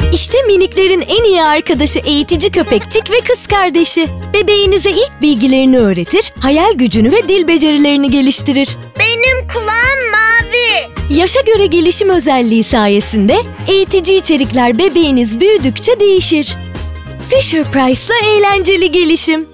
İşte miniklerin en iyi arkadaşı eğitici köpekçik ve kız kardeşi. Bebeğinize ilk bilgilerini öğretir, hayal gücünü ve dil becerilerini geliştirir. Benim kulağım mavi. Yaşa göre gelişim özelliği sayesinde eğitici içerikler bebeğiniz büyüdükçe değişir. Fisher-Price'la eğlenceli gelişim.